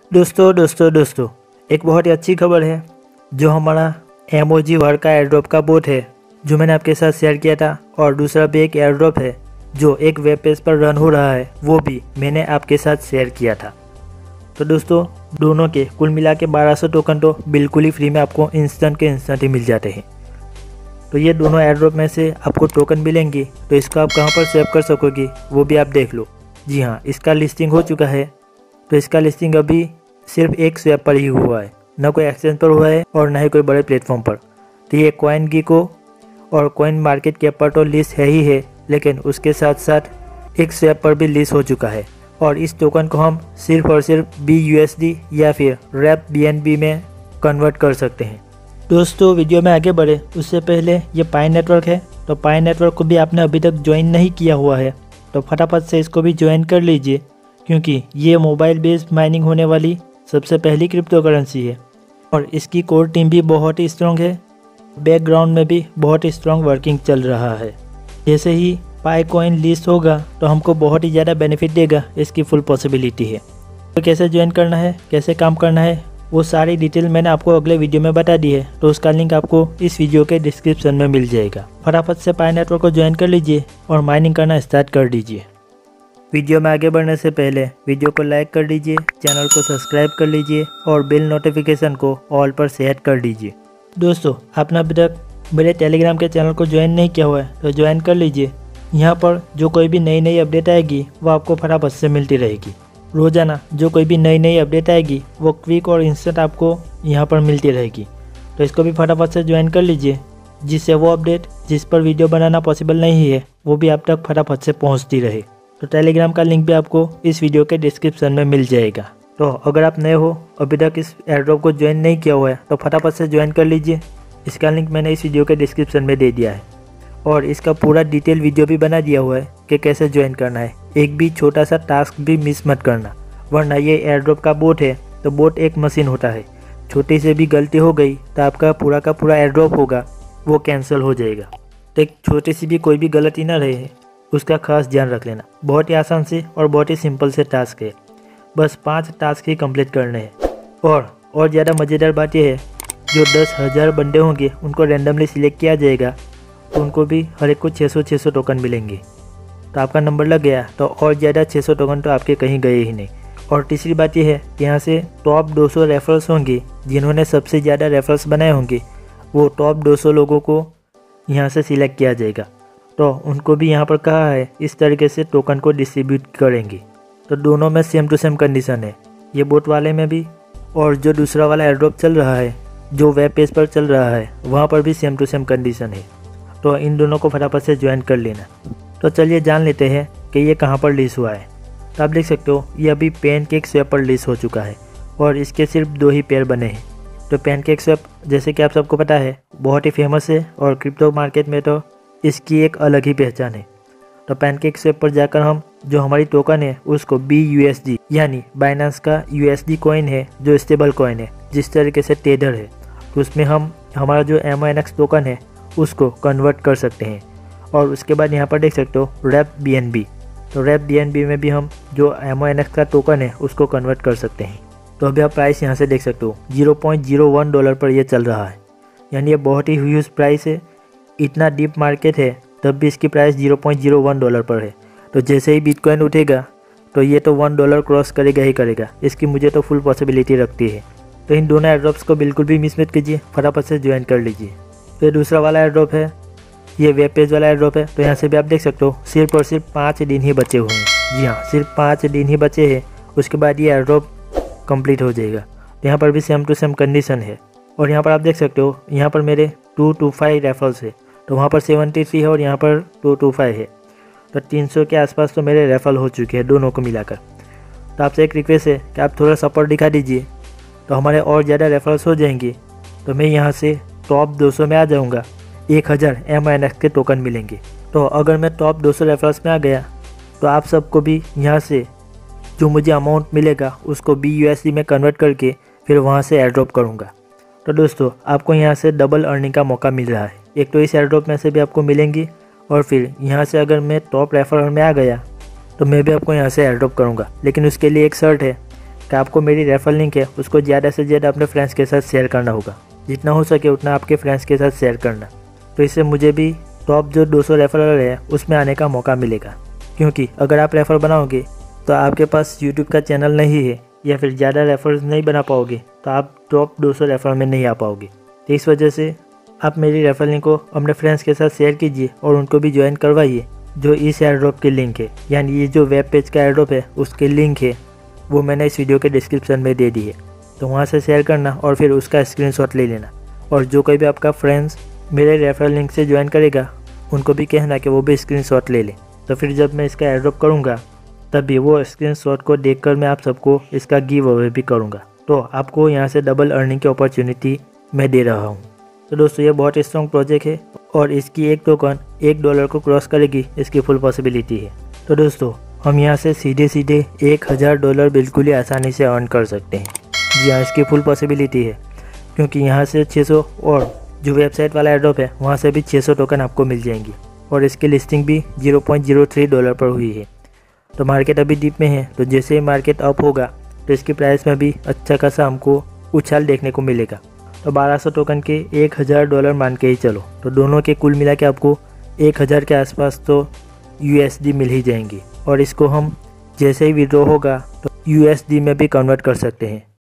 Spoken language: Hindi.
दोस्तों एक बहुत ही अच्छी खबर है। जो हमारा एमओजी वर्क का एयर ड्रॉप का बोट है जो मैंने आपके साथ शेयर किया था, और दूसरा भी एक एयर ड्रॉप है जो एक वेब पेज पर रन हो रहा है, वो भी मैंने आपके साथ शेयर किया था। तो दोस्तों दोनों के कुल मिला के 1200 टोकन तो बिल्कुल ही फ्री में आपको इंस्टेंट के इंस्टेंट ही मिल जाते हैं। तो ये दोनों एयर ड्रॉप में से आपको टोकन मिलेंगे, तो इसको आप कहाँ पर सेव कर सकोगे वो भी आप देख लो। जी हाँ, इसका लिस्टिंग हो चुका है। तो इसका लिस्टिंग अभी सिर्फ एक स्वैप पर ही हुआ है, ना कोई एक्सचेंज पर हुआ है और ना ही कोई बड़े प्लेटफॉर्म पर। तो ये CoinGecko और कॉइन मार्केट कैप पर तो लिस्ट है ही है, लेकिन उसके साथ साथ एक स्वैप पर भी लिस्ट हो चुका है। और इस टोकन को हम सिर्फ और सिर्फ BUSD या फिर रैप BNB में कन्वर्ट कर सकते हैं। दोस्तों वीडियो में आगे बढ़े उससे पहले ये पाई नेटवर्क है, तो पाई नेटवर्क को भी आपने अभी तक ज्वाइन नहीं किया हुआ है तो फटाफट से इसको भी ज्वाइन कर लीजिए, क्योंकि ये मोबाइल बेस्ड माइनिंग होने वाली सबसे पहली क्रिप्टो करेंसी है और इसकी कोर टीम भी बहुत ही स्ट्रॉन्ग है। बैकग्राउंड में भी बहुत ही स्ट्रॉन्ग वर्किंग चल रहा है। जैसे ही पाई कॉइन लिस्ट होगा तो हमको बहुत ही ज़्यादा बेनिफिट देगा, इसकी फुल पॉसिबिलिटी है। तो कैसे ज्वाइन करना है, कैसे काम करना है, वो सारी डिटेल मैंने आपको अगले वीडियो में बता दी है, तो उसका लिंक आपको इस वीडियो के डिस्क्रिप्शन में मिल जाएगा। फटाफट से पाई नेटवर्क को ज्वाइन कर लीजिए और माइनिंग करना स्टार्ट कर दीजिए। वीडियो में आगे बढ़ने से पहले वीडियो को लाइक कर दीजिए, चैनल को सब्सक्राइब कर लीजिए और बेल नोटिफिकेशन को ऑल पर सेट कर दीजिए। दोस्तों आपने अभी तक मेरे टेलीग्राम के चैनल को ज्वाइन नहीं किया हुआ है तो ज्वाइन कर लीजिए। यहाँ पर जो कोई भी नई अपडेट आएगी वो आपको फटाफट से मिलती रहेगी। रोज़ाना जो कोई भी नई अपडेट आएगी वो क्विक और इंस्टेंट आपको यहाँ पर मिलती रहेगी। तो इसको भी फटाफट से ज्वाइन कर लीजिए, जिससे वो अपडेट जिस पर वीडियो बनाना पॉसिबल नहीं है वो भी आप तक फटाफट से पहुँचती रहे। तो टेलीग्राम का लिंक भी आपको इस वीडियो के डिस्क्रिप्शन में मिल जाएगा। तो अगर आप नए हो, अभी तक इस एयरड्रॉप को ज्वाइन नहीं किया हुआ है, तो फटाफट से ज्वाइन कर लीजिए। इसका लिंक मैंने इस वीडियो के डिस्क्रिप्शन में दे दिया है और इसका पूरा डिटेल वीडियो भी बना दिया हुआ है कि कैसे ज्वाइन करना है। एक भी छोटा सा टास्क भी मिस मत करना, वरना ये एयरड्रॉप का बोट है तो बोट एक मशीन होता है। छोटी से भी गलती हो गई तो आपका पूरा का पूरा एयरड्रॉप होगा वो कैंसिल हो जाएगा। तो एक छोटी सी भी कोई भी गलती ना रहे, उसका खास ध्यान रख लेना। बहुत ही आसान से और बहुत ही सिंपल से टास्क है, बस 5 टास्क ही कंप्लीट करने हैं। और ज़्यादा मज़ेदार बात यह है, जो 10,000 बंदे होंगे उनको रैंडमली सिलेक्ट किया जाएगा, तो उनको भी हर एक को 600 टोकन मिलेंगे। तो आपका नंबर लग गया तो और ज़्यादा 600 टोकन तो आपके कहीं गए ही नहीं। और तीसरी बात यह है कि यहाँ से टॉप 200 रेफरल्स होंगे, जिन्होंने सबसे ज़्यादा रेफरल्स बनाए होंगे वो टॉप 200 लोगों को यहाँ से सिलेक्ट किया जाएगा। तो उनको भी यहाँ पर कहा है इस तरीके से टोकन को डिस्ट्रीब्यूट करेंगे। तो दोनों में सेम टू सेम कंडीशन है, ये बोट वाले में भी और जो दूसरा वाला एयरड्रॉप चल रहा है जो वेब पेज पर चल रहा है वहाँ पर भी सेम टू सेम कंडीशन है। तो इन दोनों को फटाफट से ज्वाइन कर लेना। तो चलिए जान लेते हैं कि ये कहाँ पर लिस्ट हुआ है। तो आप देख सकते हो ये अभी पैनकेक स्वैप पर लिस्ट हो चुका है और इसके सिर्फ 2 ही पेयर बने हैं। तो पैनकेक स्वैप जैसे कि आप सबको पता है बहुत ही फेमस है और क्रिप्टो मार्केट में तो इसकी एक अलग ही पहचान है। तो पैनकेक स्वैप पर जाकर हम जो हमारी टोकन है उसको BUSD यानी बाइनेंस का USD कॉइन है जो स्टेबल कॉइन है, जिस तरीके से टेडर है, तो उसमें हम हमारा जो MONX टोकन है उसको कन्वर्ट कर सकते हैं। और उसके बाद यहाँ पर देख सकते हो रैप BNB, तो रैप BNB में भी हम जो MONX का टोकन है उसको कन्वर्ट कर सकते हैं। तो अभी आप प्राइस यहाँ से देख सकते हो $0.01 पर ये चल रहा है, यानी ये बहुत ही ह्यूज प्राइस है। इतना डीप मार्केट है तब भी इसकी प्राइस $0.01 पर है। तो जैसे ही बिटकॉइन उठेगा तो ये तो $1 क्रॉस करेगा ही करेगा, इसकी मुझे तो फुल पॉसिबिलिटी रखती है। तो इन दोनों एयरड्रॉप्स को बिल्कुल भी मिस मत कीजिए, फटाफट से ज्वाइन कर लीजिए। तो दूसरा वाला एयरड्रॉप है, ये वेब पेज वाला एयरड्रॉप है। तो यहाँ से भी आप देख सकते हो सिर्फ और सिर्फ 5 दिन ही बचे हुए हैं। जी हाँ, सिर्फ 5 दिन ही बचे हैं, उसके बाद ये एयरड्रॉप कंप्लीट हो जाएगा। तो यहाँ पर भी सेम टू सेम कंडीशन है। और यहाँ पर आप देख सकते हो यहाँ पर मेरे 225 रेफरल्स है, तो वहाँ पर 73 है और यहाँ पर 225 है। तो 300 के आसपास तो मेरे रेफरल हो चुके हैं दोनों को मिलाकर। तो आपसे एक रिक्वेस्ट है कि आप थोड़ा सपोर्ट दिखा दीजिए, तो हमारे और ज़्यादा रेफरल्स हो जाएंगे। तो मैं यहाँ से टॉप 200 में आ जाऊँगा, 1000 MONX के टोकन मिलेंगे। तो अगर मैं टॉप 200 रेफरल्स में आ गया तो आप सबको भी यहाँ से जो मुझे अमाउंट मिलेगा उसको BUSD में कन्वर्ट करके फिर वहाँ से एयरड्रॉप करूँगा। तो दोस्तों आपको यहाँ से डबल अर्निंग का मौका मिल रहा है। एक तो इस एयरड्रॉप में से भी आपको मिलेंगी और फिर यहाँ से अगर मैं टॉप रेफरल में आ गया तो मैं भी आपको यहाँ से एयरड्रॉप करूँगा। लेकिन उसके लिए एक शर्त है कि आपको मेरी रेफरल लिंक है उसको ज़्यादा से ज़्यादा अपने फ्रेंड्स के साथ शेयर करना होगा। जितना हो सके उतना आपके फ्रेंड्स के साथ शेयर करना। तो इससे मुझे भी टॉप जो 200 रेफरल है उसमें आने का मौका मिलेगा। क्योंकि अगर आप रेफर बनाओगे तो आपके पास यूट्यूब का चैनल नहीं है या फिर ज़्यादा रेफर्स नहीं बना पाओगे तो आप टॉप 200 रेफर में नहीं आ पाओगे। तो इस वजह से आप मेरी रेफरल लिंक को अपने फ्रेंड्स के साथ शेयर कीजिए और उनको भी ज्वाइन करवाइए। जो इस एयर ड्रॉप की लिंक है, यानी ये जो वेब पेज का एयर ड्रॉप है उसकी लिंक है वो मैंने इस वीडियो के डिस्क्रिप्शन में दे दी है। तो वहाँ से शेयर करना और फिर उसका स्क्रीनशॉट ले लेना। और जो कोई भी आपका फ्रेंड्स मेरे रेफरल लिंक से ज्वाइन करेगा उनको भी कहना कि वो भी स्क्रीनशॉट ले ले। तो फिर जब मैं इसका एयर ड्रॉप करूँगा तभी वो स्क्रीनशॉट को देखकर मैं आप सबको इसका गिव अवे भी करूँगा। तो आपको यहाँ से डबल अर्निंग की अपॉर्चुनिटी मैं दे रहा हूँ। तो दोस्तों ये बहुत स्ट्रॉन्ग प्रोजेक्ट है और इसकी एक टोकन $1 को क्रॉस करेगी, इसकी फुल पॉसिबिलिटी है। तो दोस्तों हम यहाँ से सीधे $1000 बिल्कुल ही आसानी से अर्न कर सकते हैं। जी हाँ, इसकी फुल पॉसिबिलिटी है क्योंकि यहाँ से 600 और जो वेबसाइट वाला एयरड्रॉप है वहाँ से भी 600 टोकन आपको मिल जाएंगी और इसकी लिस्टिंग भी $0.03 पर हुई है। तो मार्केट अभी डीप में है, तो जैसे ही मार्केट अप होगा तो इसकी प्राइस में भी अच्छा खासा हमको उछाल देखने को मिलेगा। तो 1200 टोकन के $1000 मान के ही चलो, तो दोनों के कुल मिला के आपको 1000 के आसपास तो USD मिल ही जाएंगी। और इसको हम जैसे ही विड्रॉ होगा तो USD में भी कन्वर्ट कर सकते हैं।